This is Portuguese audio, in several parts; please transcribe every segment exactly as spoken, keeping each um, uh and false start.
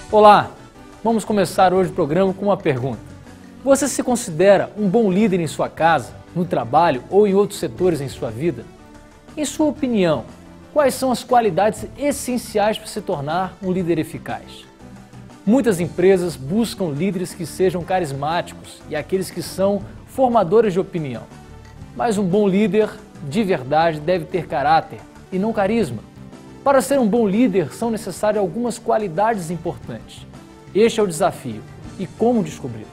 Olá, vamos começar hoje o programa com uma pergunta. Você se considera um bom líder em sua casa, no trabalho ou em outros setores em sua vida? Em sua opinião, quais são as qualidades essenciais para se tornar um líder eficaz? Muitas empresas buscam líderes que sejam carismáticos e aqueles que são formadores de opinião. Mas um bom líder, de verdade, deve ter caráter e não carisma. Para ser um bom líder, são necessárias algumas qualidades importantes. Este é o desafio. E como descobri-las?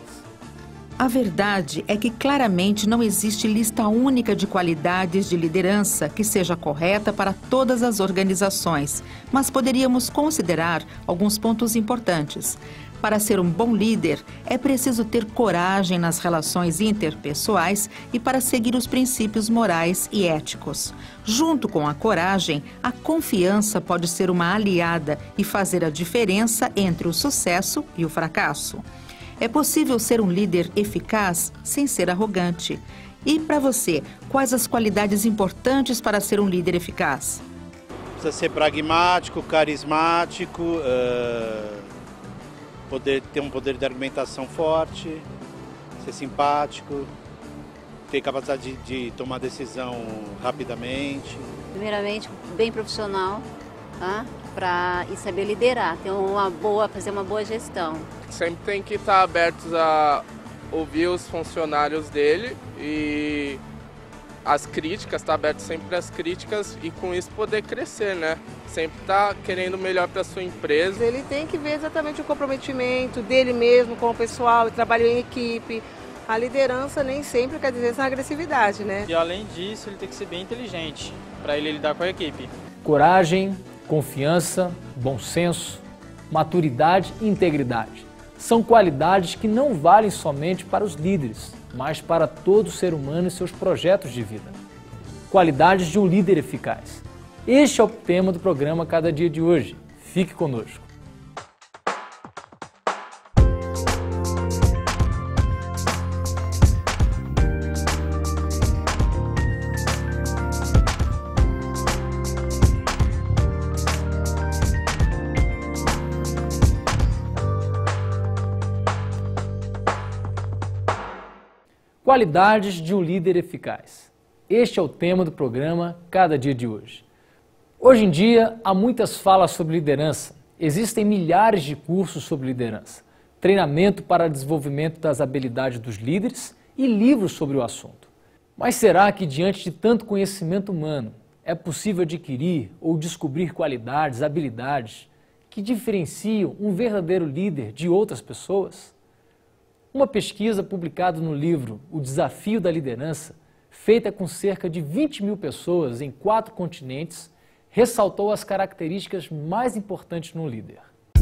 A verdade é que claramente não existe lista única de qualidades de liderança que seja correta para todas as organizações, mas poderíamos considerar alguns pontos importantes. Para ser um bom líder, é preciso ter coragem nas relações interpessoais e para seguir os princípios morais e éticos. Junto com a coragem, a confiança pode ser uma aliada e fazer a diferença entre o sucesso e o fracasso. É possível ser um líder eficaz sem ser arrogante. E para você, quais as qualidades importantes para ser um líder eficaz? Precisa ser pragmático, carismático, uh, poder, ter um poder de argumentação forte, ser simpático, ter capacidade de, de tomar decisão rapidamente. Primeiramente, bem profissional, tá? Pra, e saber liderar, ter uma boa, fazer uma boa gestão. Sempre tem que estar abertos a ouvir os funcionários dele e as críticas, estar aberto sempre às críticas e com isso poder crescer, né? Sempre estar querendo o melhor para a sua empresa. Ele tem que ver exatamente o comprometimento dele mesmo com o pessoal, ele trabalha em equipe. A liderança nem sempre quer dizer essa agressividade, né? E além disso, ele tem que ser bem inteligente para ele lidar com a equipe. Coragem, confiança, bom senso, maturidade e integridade. São qualidades que não valem somente para os líderes, mas para todo ser humano e seus projetos de vida. Qualidades de um líder eficaz. Este é o tema do programa Cada Dia de hoje. Fique conosco. Qualidades de um líder eficaz. Este é o tema do programa Cada Dia de hoje. Hoje em dia, há muitas falas sobre liderança. Existem milhares de cursos sobre liderança, treinamento para desenvolvimento das habilidades dos líderes e livros sobre o assunto. Mas será que, diante de tanto conhecimento humano, é possível adquirir ou descobrir qualidades, habilidades que diferenciam um verdadeiro líder de outras pessoas? Uma pesquisa publicada no livro O Desafio da Liderança, feita com cerca de vinte mil pessoas em quatro continentes, ressaltou as características mais importantes no líder.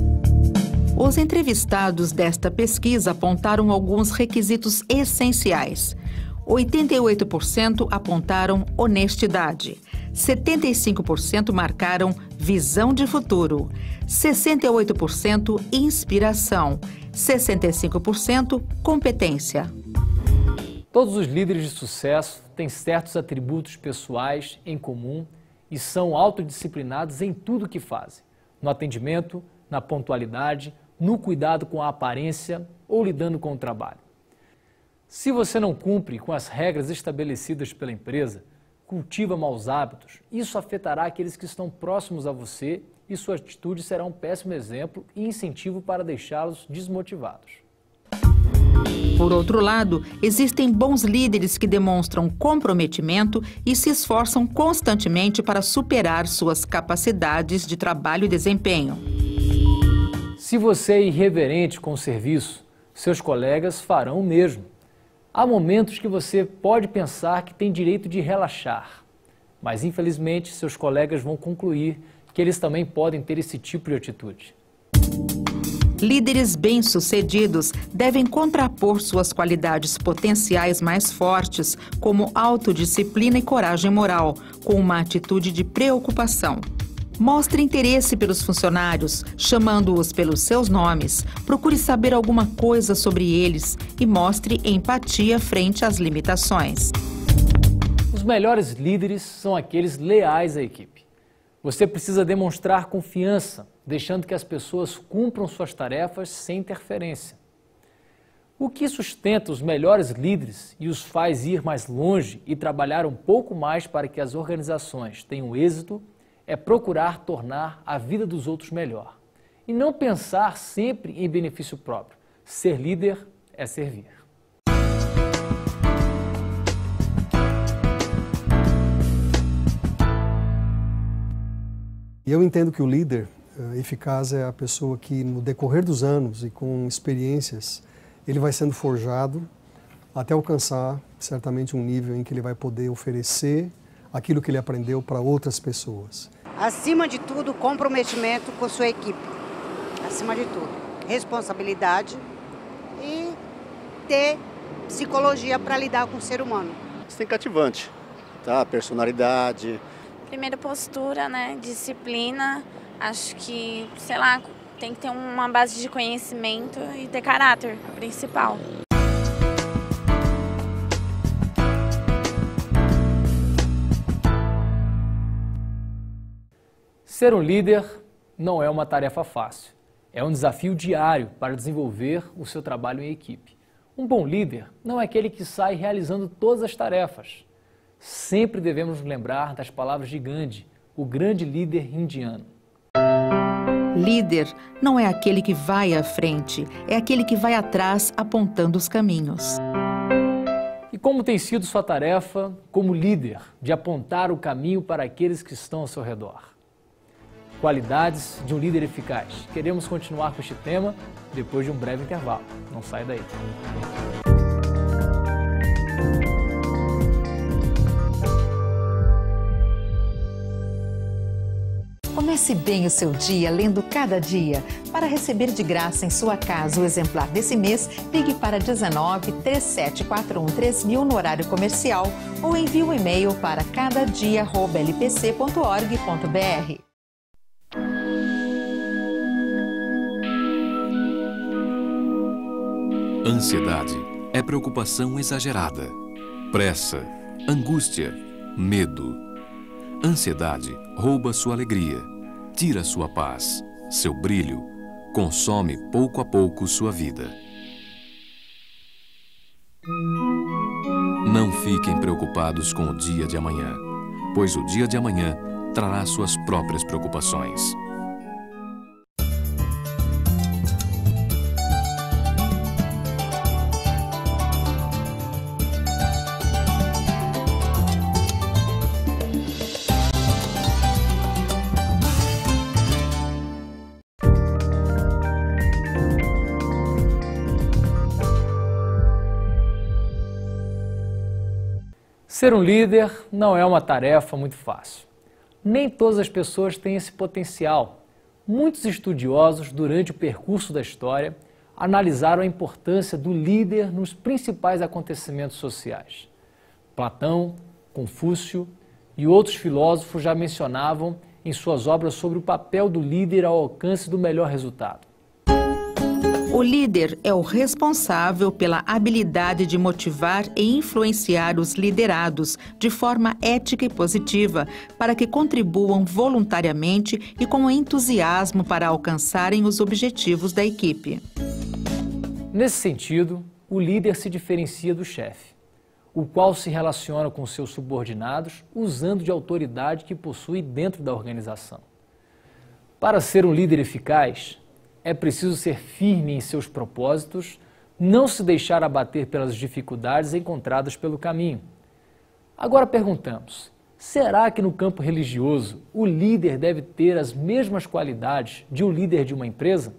Os entrevistados desta pesquisa apontaram alguns requisitos essenciais. oitenta e oito por cento apontaram honestidade, setenta e cinco por cento marcaram visão de futuro, sessenta e oito por cento inspiração, sessenta e cinco por cento competência. Todos os líderes de sucesso têm certos atributos pessoais em comum e são autodisciplinados em tudo o que fazem, no atendimento, na pontualidade, no cuidado com a aparência ou lidando com o trabalho. Se você não cumpre com as regras estabelecidas pela empresa, cultiva maus hábitos, isso afetará aqueles que estão próximos a você e sua atitude será um péssimo exemplo e incentivo para deixá-los desmotivados. Por outro lado, existem bons líderes que demonstram comprometimento e se esforçam constantemente para superar suas capacidades de trabalho e desempenho. Se você é irreverente com o serviço, seus colegas farão o mesmo. Há momentos que você pode pensar que tem direito de relaxar, mas infelizmente seus colegas vão concluir que eles também podem ter esse tipo de atitude. Líderes bem-sucedidos devem contrapor suas qualidades potenciais mais fortes, como autodisciplina e coragem moral, com uma atitude de preocupação. Mostre interesse pelos funcionários, chamando-os pelos seus nomes. Procure saber alguma coisa sobre eles e mostre empatia frente às limitações. Os melhores líderes são aqueles leais à equipe. Você precisa demonstrar confiança, deixando que as pessoas cumpram suas tarefas sem interferência. O que sustenta os melhores líderes e os faz ir mais longe e trabalhar um pouco mais para que as organizações tenham êxito é procurar tornar a vida dos outros melhor e não pensar sempre em benefício próprio. Ser líder é servir. Eu entendo que o líder uh, eficaz é a pessoa que, no decorrer dos anos e com experiências, ele vai sendo forjado até alcançar certamente um nível em que ele vai poder oferecer aquilo que ele aprendeu para outras pessoas. Acima de tudo, comprometimento com sua equipe. Acima de tudo, responsabilidade e ter psicologia para lidar com o ser humano. Isso tem cativante, tá? Personalidade. Primeiro, postura, né? Disciplina. Acho que, sei lá, tem que ter uma base de conhecimento e ter caráter, o principal. Ser um líder não é uma tarefa fácil. É um desafio diário para desenvolver o seu trabalho em equipe. Um bom líder não é aquele que sai realizando todas as tarefas. Sempre devemos nos lembrar das palavras de Gandhi, o grande líder indiano. Líder não é aquele que vai à frente, é aquele que vai atrás apontando os caminhos. E como tem sido sua tarefa como líder de apontar o caminho para aqueles que estão ao seu redor? Qualidades de um líder eficaz. Queremos continuar com este tema depois de um breve intervalo. Não sai daí. Comece bem o seu dia lendo Cada Dia. Para receber de graça em sua casa o exemplar desse mês, ligue para dezenove, três sete quatro um, três mil no horário comercial ou envie um e-mail para cadadia arroba l p c ponto org ponto b r. Ansiedade é preocupação exagerada, pressa, angústia, medo. Ansiedade rouba sua alegria, tira sua paz, seu brilho, consome pouco a pouco sua vida. Não fiquem preocupados com o dia de amanhã, pois o dia de amanhã trará suas próprias preocupações. Ser um líder não é uma tarefa muito fácil. Nem todas as pessoas têm esse potencial. Muitos estudiosos, durante o percurso da história, analisaram a importância do líder nos principais acontecimentos sociais. Platão, Confúcio e outros filósofos já mencionavam em suas obras sobre o papel do líder ao alcance do melhor resultado. O líder é o responsável pela habilidade de motivar e influenciar os liderados de forma ética e positiva, para que contribuam voluntariamente e com entusiasmo para alcançarem os objetivos da equipe. Nesse sentido, o líder se diferencia do chefe, o qual se relaciona com seus subordinados usando de autoridade que possui dentro da organização. Para ser um líder eficaz, é preciso ser firme em seus propósitos, não se deixar abater pelas dificuldades encontradas pelo caminho. Agora perguntamos, será que no campo religioso o líder deve ter as mesmas qualidades de um líder de uma empresa?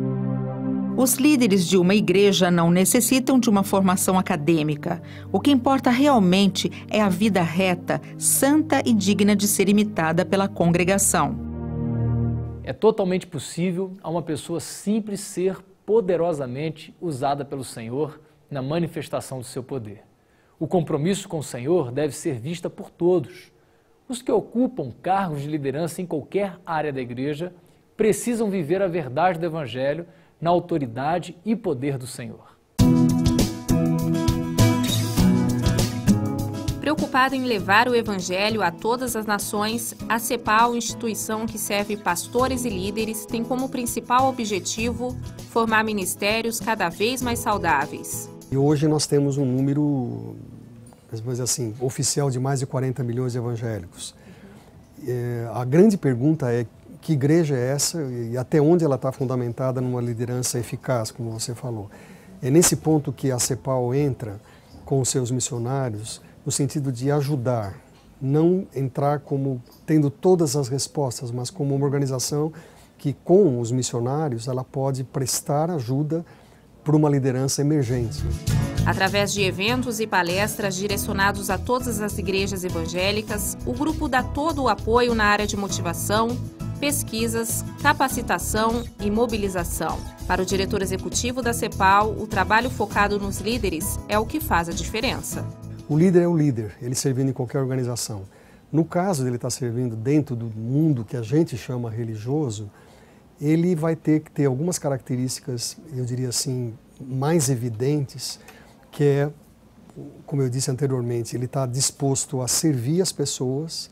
Os líderes de uma igreja não necessitam de uma formação acadêmica. O que importa realmente é a vida reta, santa e digna de ser imitada pela congregação. É totalmente possível a uma pessoa simples ser poderosamente usada pelo Senhor na manifestação do seu poder. O compromisso com o Senhor deve ser visto por todos. Os que ocupam cargos de liderança em qualquer área da igreja precisam viver a verdade do Evangelho na autoridade e poder do Senhor. Preocupada em levar o Evangelho a todas as nações, a CEPAL, instituição que serve pastores e líderes, tem como principal objetivo formar ministérios cada vez mais saudáveis. E hoje nós temos um número, vamos dizer assim, oficial de mais de quarenta milhões de evangélicos. É, a grande pergunta é que igreja é essa e até onde ela está fundamentada numa liderança eficaz, como você falou. É nesse ponto que a CEPAL entra com os seus missionários, no sentido de ajudar, não entrar como tendo todas as respostas, mas como uma organização que com os missionários ela pode prestar ajuda para uma liderança emergente. Através de eventos e palestras direcionados a todas as igrejas evangélicas, o grupo dá todo o apoio na área de motivação, pesquisas, capacitação e mobilização. Para o diretor executivo da CEPAL, o trabalho focado nos líderes é o que faz a diferença. O líder é o líder, ele servindo em qualquer organização. No caso dele estar servindo dentro do mundo que a gente chama religioso, ele vai ter que ter algumas características, eu diria assim, mais evidentes, que é, como eu disse anteriormente, ele está disposto a servir as pessoas,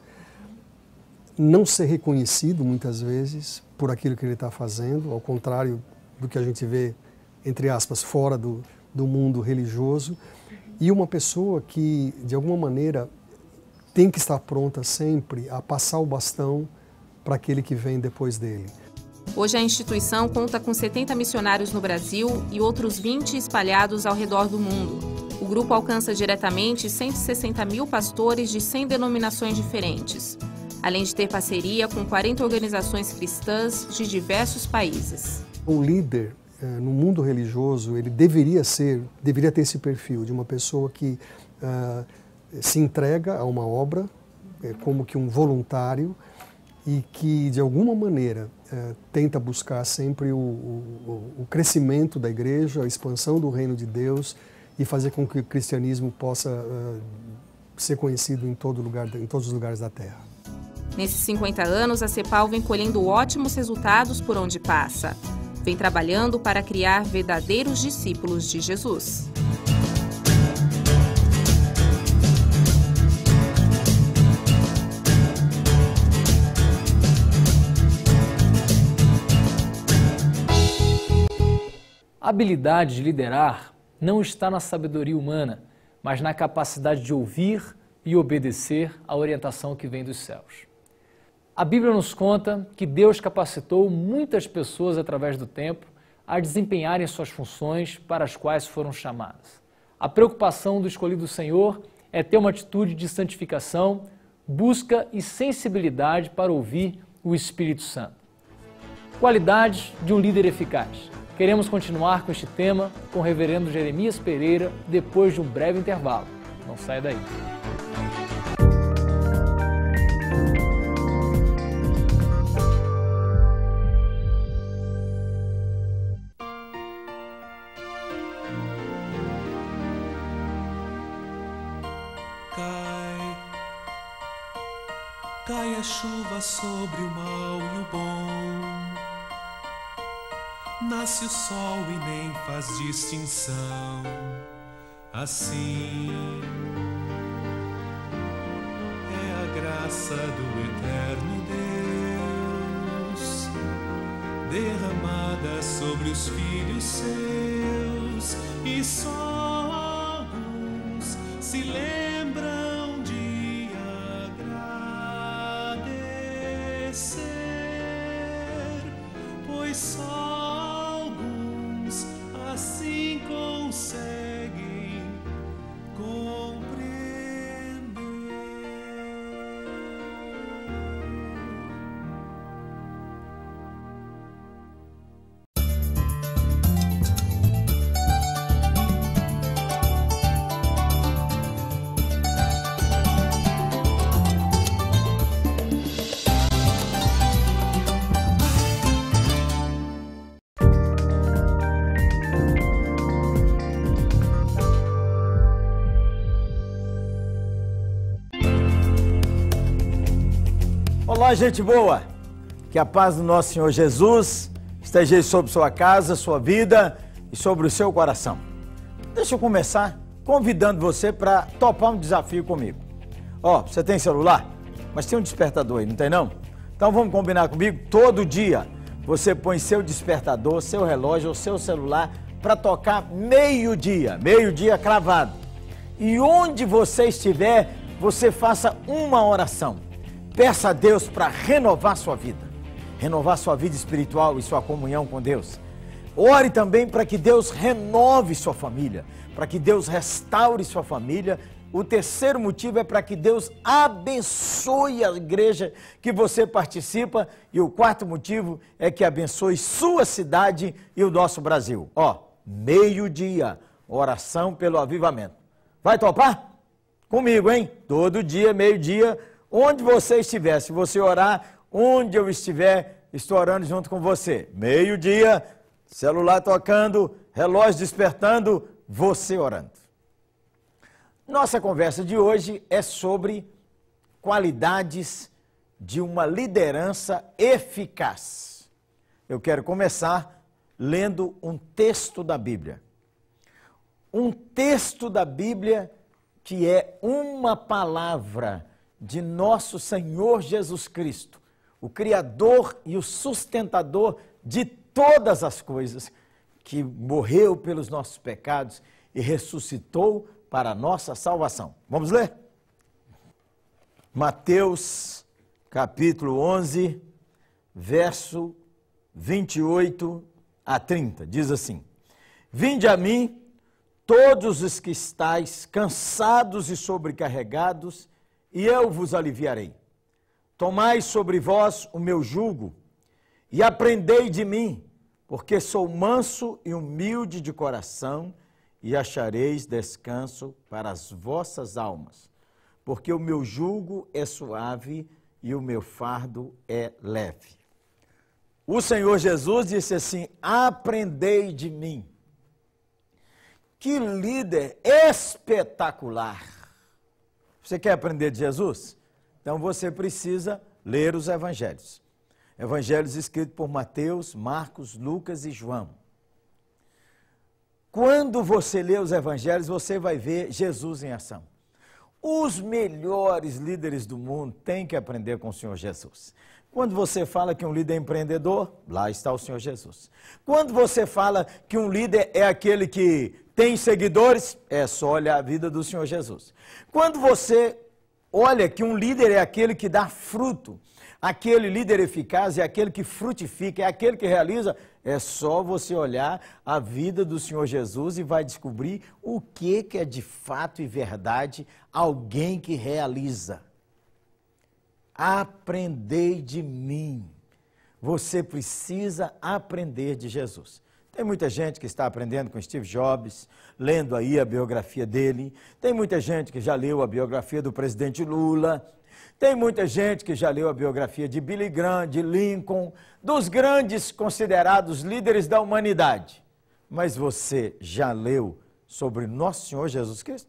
não ser reconhecido muitas vezes por aquilo que ele está fazendo, ao contrário do que a gente vê, entre aspas, fora do, do mundo religioso, e uma pessoa que, de alguma maneira, tem que estar pronta sempre a passar o bastão para aquele que vem depois dele. Hoje a instituição conta com setenta missionários no Brasil e outros vinte espalhados ao redor do mundo. O grupo alcança diretamente cento e sessenta mil pastores de cem denominações diferentes, além de ter parceria com quarenta organizações cristãs de diversos países. O líder no mundo religioso, ele deveria ser, deveria ter esse perfil de uma pessoa que uh, se entrega a uma obra, é, como que um voluntário, e que, de alguma maneira, uh, tenta buscar sempre o, o, o crescimento da igreja, a expansão do reino de Deus e fazer com que o cristianismo possa uh, ser conhecido em, todo lugar, em todos os lugares da terra. Nesses cinquenta anos, a CEPAL vem colhendo ótimos resultados por onde passa. Vem trabalhando para criar verdadeiros discípulos de Jesus. A habilidade de liderar não está na sabedoria humana, mas na capacidade de ouvir e obedecer à orientação que vem dos céus. A Bíblia nos conta que Deus capacitou muitas pessoas através do tempo a desempenharem suas funções para as quais foram chamadas. A preocupação do escolhido Senhor é ter uma atitude de santificação, busca e sensibilidade para ouvir o Espírito Santo. Qualidades de um líder eficaz. Queremos continuar com este tema com o reverendo Jeremias Pereira depois de um breve intervalo. Não saia daí. Cai a chuva sobre o mal e o bom, nasce o sol e nem faz distinção. Assim é a graça do eterno Deus, derramada sobre os filhos seus, e só alguns se lembram pois só alguns assim conseguem compreender. Olá, gente boa! Que a paz do nosso Senhor Jesus esteja sobre sua casa, sua vida e sobre o seu coração. Deixa eu começar convidando você para topar um desafio comigo. Ó, você tem celular? Mas tem um despertador aí, não tem não? Então vamos combinar comigo? Todo dia você põe seu despertador, seu relógio ou seu celular para tocar meio-dia, meio-dia cravado. E onde você estiver, você faça uma oração. Peça a Deus para renovar sua vida, renovar sua vida espiritual e sua comunhão com Deus. Ore também para que Deus renove sua família, para que Deus restaure sua família. O terceiro motivo é para que Deus abençoe a igreja que você participa. E o quarto motivo é que abençoe sua cidade e o nosso Brasil. Ó, meio-dia, oração pelo avivamento. Vai topar? Comigo, hein? Todo dia, meio-dia, onde você estiver. Se você orar, onde eu estiver, estou orando junto com você. Meio-dia, celular tocando, relógio despertando, você orando. Nossa conversa de hoje é sobre qualidades de uma liderança eficaz. Eu quero começar lendo um texto da Bíblia. Um texto da Bíblia que é uma palavra de nosso Senhor Jesus Cristo, o Criador e o sustentador de todas as coisas, que morreu pelos nossos pecados e ressuscitou para a nossa salvação. Vamos ler? Mateus, capítulo onze, verso vinte e oito a trinta, diz assim: Vinde a mim, todos os que estáis cansados e sobrecarregados, e eu vos aliviarei. Tomai sobre vós o meu jugo, e aprendei de mim, porque sou manso e humilde de coração, e achareis descanso para as vossas almas, porque o meu jugo é suave e o meu fardo é leve. O Senhor Jesus disse assim: aprendei de mim. Que líder espetacular! Você quer aprender de Jesus? Então você precisa ler os evangelhos. Evangelhos escritos por Mateus, Marcos, Lucas e João. Quando você lê os evangelhos, você vai ver Jesus em ação. Os melhores líderes do mundo têm que aprender com o Senhor Jesus. Quando você fala que um líder é empreendedor, lá está o Senhor Jesus. Quando você fala que um líder é aquele que tem seguidores, é só olhar a vida do Senhor Jesus. Quando você olha que um líder é aquele que dá fruto, aquele líder eficaz é aquele que frutifica, é aquele que realiza, é só você olhar a vida do Senhor Jesus e vai descobrir o que, que é de fato e verdade alguém que realiza. Aprendei de mim. Você precisa aprender de Jesus. Tem muita gente que está aprendendo com Steve Jobs, lendo aí a biografia dele. Tem muita gente que já leu a biografia do presidente Lula. Tem muita gente que já leu a biografia de Billy Graham, de Lincoln, dos grandes considerados líderes da humanidade. Mas você já leu sobre nosso Senhor Jesus Cristo?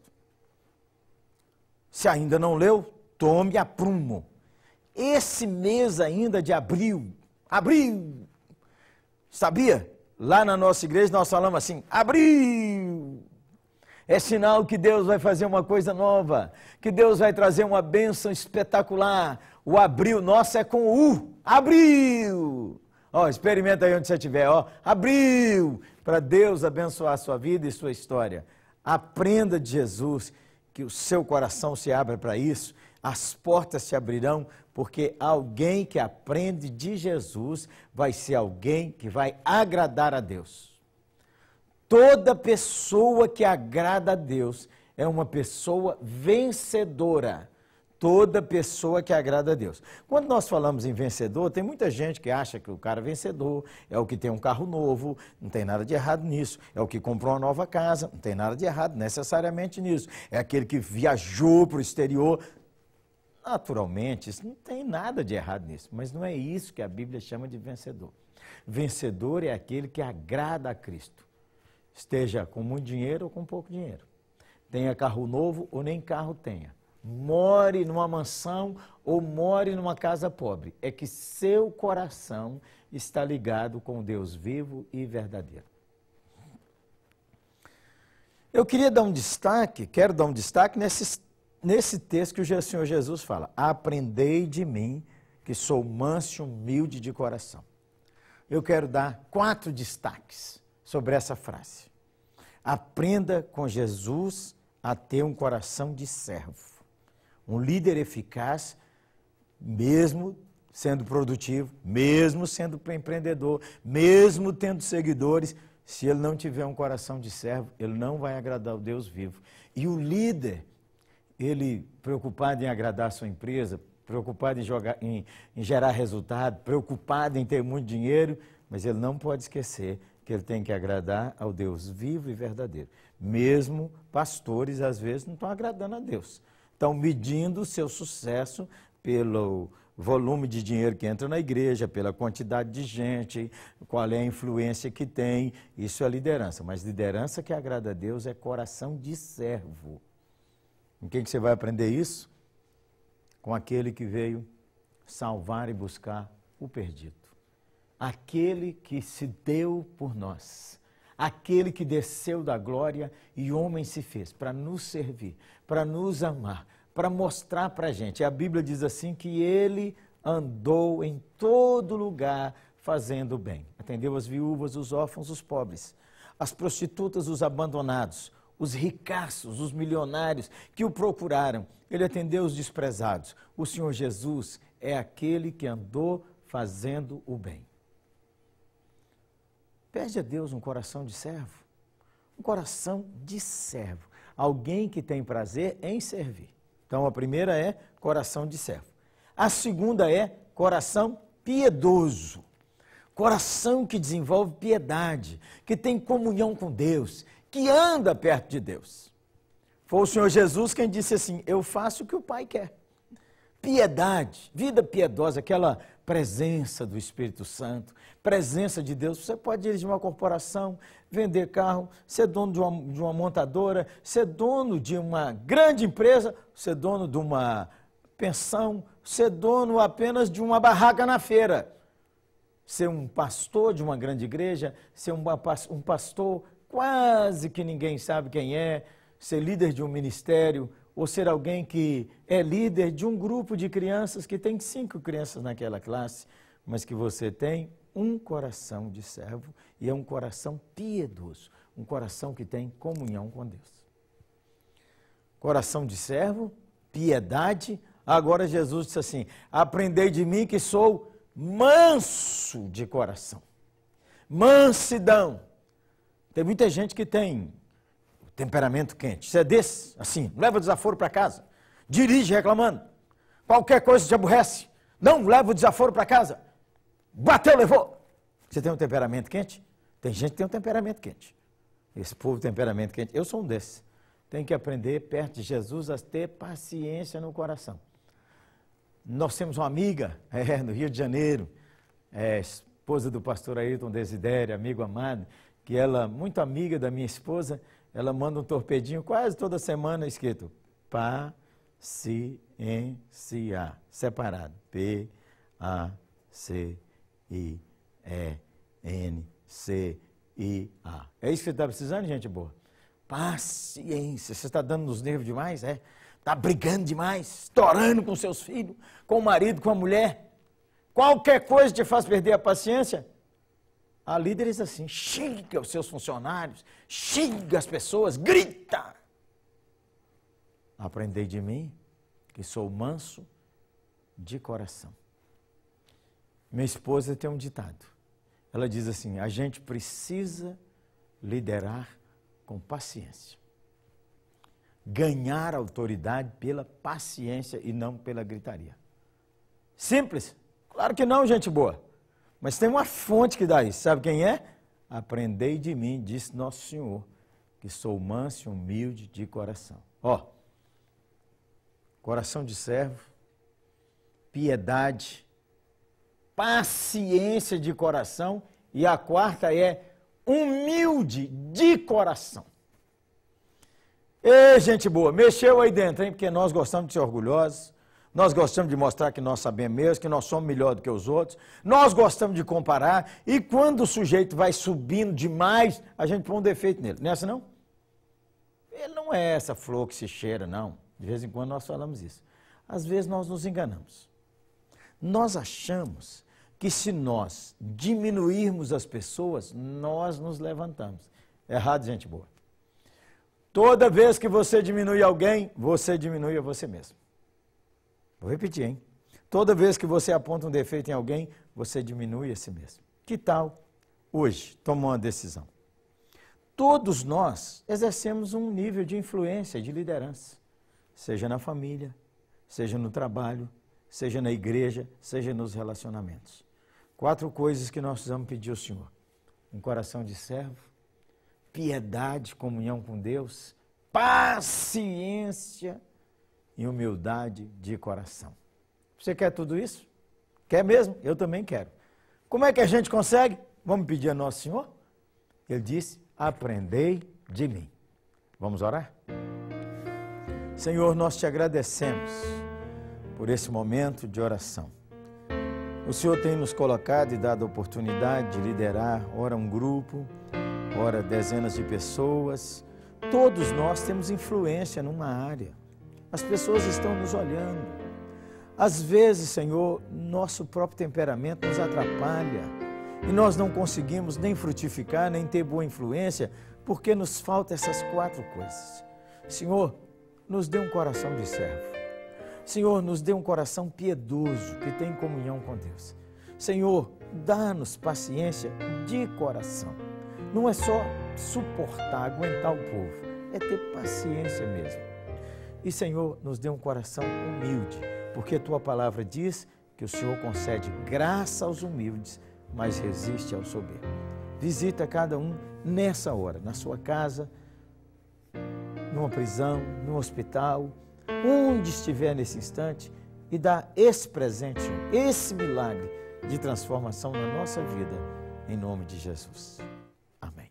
Se ainda não leu, tome a prumo. Esse mês ainda de abril, abril, sabia? Lá na nossa igreja nós falamos assim, abril! É sinal que Deus vai fazer uma coisa nova, que Deus vai trazer uma bênção espetacular. O abril nosso é com U, abril! Ó, experimenta aí onde você estiver, ó, abril! Para Deus abençoar a sua vida e sua história. Aprenda de Jesus, que o seu coração se abra para isso, as portas se abrirão, porque alguém que aprende de Jesus vai ser alguém que vai agradar a Deus. Toda pessoa que agrada a Deus é uma pessoa vencedora. Toda pessoa que agrada a Deus. Quando nós falamos em vencedor, tem muita gente que acha que o cara vencedor é o que tem um carro novo, não tem nada de errado nisso. É o que comprou uma nova casa, não tem nada de errado necessariamente nisso. É aquele que viajou para o exterior. Naturalmente, isso não tem nada de errado nisso, mas não é isso que a Bíblia chama de vencedor. Vencedor é aquele que agrada a Cristo. Esteja com muito dinheiro ou com pouco dinheiro. Tenha carro novo ou nem carro tenha. More numa mansão ou more numa casa pobre. É que seu coração está ligado com Deus vivo e verdadeiro. Eu queria dar um destaque, quero dar um destaque nesses, nesse texto que o Senhor Jesus fala, aprendei de mim, que sou manso e humilde de coração. Eu quero dar quatro destaques sobre essa frase. Aprenda com Jesus a ter um coração de servo. Um líder eficaz, mesmo sendo produtivo, mesmo sendo empreendedor, mesmo tendo seguidores, se ele não tiver um coração de servo, ele não vai agradar o Deus vivo. E o líder, ele preocupado em agradar a sua empresa, preocupado em, jogar, em, em gerar resultado, preocupado em ter muito dinheiro, mas ele não pode esquecer que ele tem que agradar ao Deus vivo e verdadeiro. Mesmo pastores, às vezes, não estão agradando a Deus. Estão medindo o seu sucesso pelo volume de dinheiro que entra na igreja, pela quantidade de gente, qual é a influência que tem. Isso é liderança. Mas liderança que agrada a Deus é coração de servo. Com quem que você vai aprender isso? Com aquele que veio salvar e buscar o perdido. Aquele que se deu por nós, aquele que desceu da glória e homem se fez para nos servir, para nos amar, para mostrar para a gente. A Bíblia diz assim que ele andou em todo lugar fazendo bem. Atendeu as viúvas, os órfãos, os pobres, as prostitutas, os abandonados, os ricaços, os milionários que o procuraram. Ele atendeu os desprezados. O Senhor Jesus é aquele que andou fazendo o bem. Pede a Deus um coração de servo, um coração de servo, alguém que tem prazer em servir. Então a primeira é coração de servo. A segunda é coração piedoso, coração que desenvolve piedade, que tem comunhão com Deus, que anda perto de Deus. Foi o Senhor Jesus quem disse assim, eu faço o que o Pai quer. Piedade, vida piedosa, aquela presença do Espírito Santo, presença de Deus. Você pode dirigir uma corporação, vender carro, ser dono de uma, de uma montadora, ser dono de uma grande empresa, ser dono de uma pensão, ser dono apenas de uma barraca na feira, ser um pastor de uma grande igreja, ser um, um pastor quase que ninguém sabe quem é, ser líder de um ministério, ou ser alguém que é líder de um grupo de crianças que tem cinco crianças naquela classe, mas que você tem um coração de servo e é um coração piedoso, um coração que tem comunhão com Deus. Coração de servo, piedade. Agora Jesus disse assim, aprendei de mim que sou manso de coração. Mansidão. Tem muita gente que tem temperamento quente. Você é desse, assim, leva o desaforo para casa, dirige reclamando, qualquer coisa te aborrece, não leva o desaforo para casa, bateu, levou. Você tem um temperamento quente? Tem gente que tem um temperamento quente. Esse povo temperamento quente, eu sou um desses. Tem que aprender perto de Jesus a ter paciência no coração. Nós temos uma amiga é, no Rio de Janeiro, é, esposa do pastor Ayrton Desidério, amigo amado, que ela, muito amiga da minha esposa, ela manda um torpedinho quase toda semana escrito paciência, separado, P A C I E N C I A. É isso que você está precisando, gente boa? Paciência. Você está dando nos nervos demais, é? Está brigando demais, estourando com seus filhos, com o marido, com a mulher. Qualquer coisa te faz perder a paciência. Há líderes assim, xinga os seus funcionários, xinga as pessoas, grita. Aprendei de mim, que sou manso de coração. Minha esposa tem um ditado. Ela diz assim, a gente precisa liderar com paciência. Ganhar autoridade pela paciência e não pela gritaria. Simples? Claro que não, gente boa. Mas tem uma fonte que dá isso. Sabe quem é? Aprendei de mim, disse nosso Senhor, que sou manso e humilde de coração. Ó, coração de servo, piedade, paciência de coração e a quarta é humilde de coração. Ei, gente boa, mexeu aí dentro, hein? Porque nós gostamos de ser orgulhosos. Nós gostamos de mostrar que nós sabemos mesmo, que nós somos melhor do que os outros. Nós gostamos de comparar. E quando o sujeito vai subindo demais, a gente põe um defeito nele. Não é assim, não? Ele não é essa flor que se cheira, não. De vez em quando nós falamos isso. Às vezes nós nos enganamos. Nós achamos que se nós diminuirmos as pessoas, nós nos levantamos. Errado, gente boa. Toda vez que você diminui alguém, você diminui a você mesmo. Vou repetir, hein? Toda vez que você aponta um defeito em alguém, você diminui a si mesmo. Que tal hoje tomar uma decisão? Todos nós exercemos um nível de influência, de liderança, seja na família, seja no trabalho, seja na igreja, seja nos relacionamentos. Quatro coisas que nós precisamos pedir ao Senhor: um coração de servo, piedade, comunhão com Deus, paciência e humildade de coração. Você quer tudo isso? Quer mesmo? Eu também quero. Como é que a gente consegue? Vamos pedir a Nosso Senhor? Ele disse: aprendei de mim. Vamos orar? Senhor, nós te agradecemos por esse momento de oração. O Senhor tem nos colocado e dado a oportunidade de liderar, ora um grupo, ora dezenas de pessoas. Todos nós temos influência numa área. As pessoas estão nos olhando. Às vezes, Senhor, nosso próprio temperamento nos atrapalha e nós não conseguimos nem frutificar, nem ter boa influência, porque nos faltam essas quatro coisas. Senhor, nos dê um coração de servo. Senhor, nos dê um coração piedoso, que tem comunhão com Deus. Senhor, dá-nos paciência de coração. Não é só suportar, aguentar o povo, é ter paciência mesmo. E, Senhor, nos dê um coração humilde, porque a Tua palavra diz que o Senhor concede graça aos humildes, mas resiste ao soberbo. Visita cada um nessa hora, na sua casa, numa prisão, num hospital, onde estiver nesse instante, e dá esse presente, esse milagre de transformação na nossa vida, em nome de Jesus. Amém.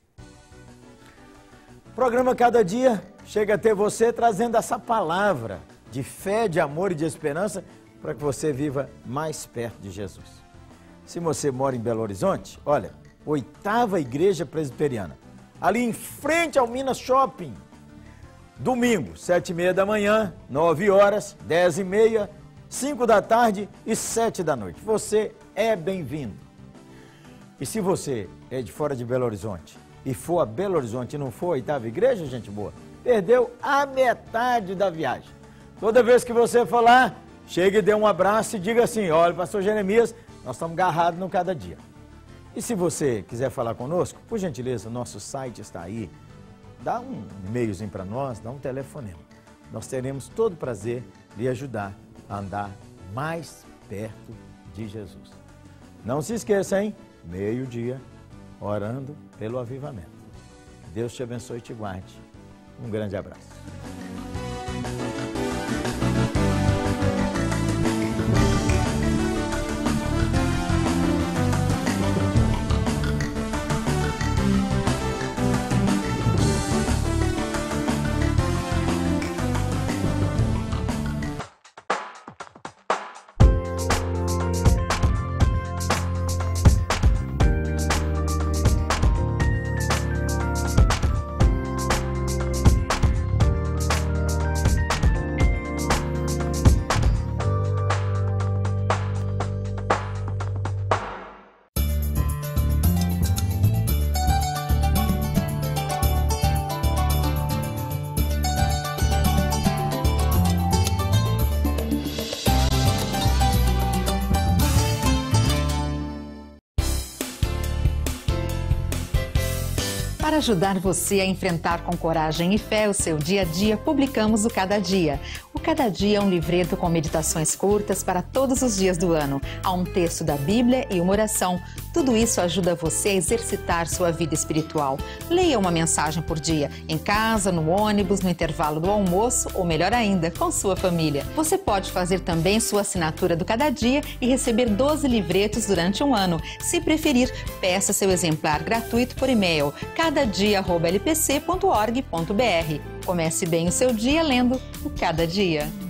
O programa Cada Dia chega até você trazendo essa palavra de fé, de amor e de esperança para que você viva mais perto de Jesus. Se você mora em Belo Horizonte, olha, oitava Igreja Presbiteriana, ali em frente ao Minas Shopping. Domingo, sete e meia da manhã, nove horas, dez e meia, cinco da tarde e sete da noite. Você é bem-vindo. E se você é de fora de Belo Horizonte e for a Belo Horizonte e não for a oitava igreja, gente boa, perdeu a metade da viagem. Toda vez que você for lá, chegue e dê um abraço e diga assim: olha, pastor Jeremias, nós estamos agarrados no Cada Dia. E se você quiser falar conosco, por gentileza, nosso site está aí. Dá um e-mailzinho para nós, dá um telefonema. Nós teremos todo o prazer de ajudar a andar mais perto de Jesus. Não se esqueça, hein? Meio-dia, orando pelo avivamento. Deus te abençoe e te guarde. Um grande abraço. Para ajudar você a enfrentar com coragem e fé o seu dia a dia, publicamos o Cada Dia. O Cada Dia é um livreto com meditações curtas para todos os dias do ano. Há um texto da Bíblia e uma oração. Tudo isso ajuda você a exercitar sua vida espiritual. Leia uma mensagem por dia, em casa, no ônibus, no intervalo do almoço ou, melhor ainda, com sua família. Você pode fazer também sua assinatura do Cada Dia e receber doze livretos durante um ano. Se preferir, peça seu exemplar gratuito por e-mail cada dia arroba l p c ponto org ponto b r. Comece bem o seu dia lendo o Cada Dia.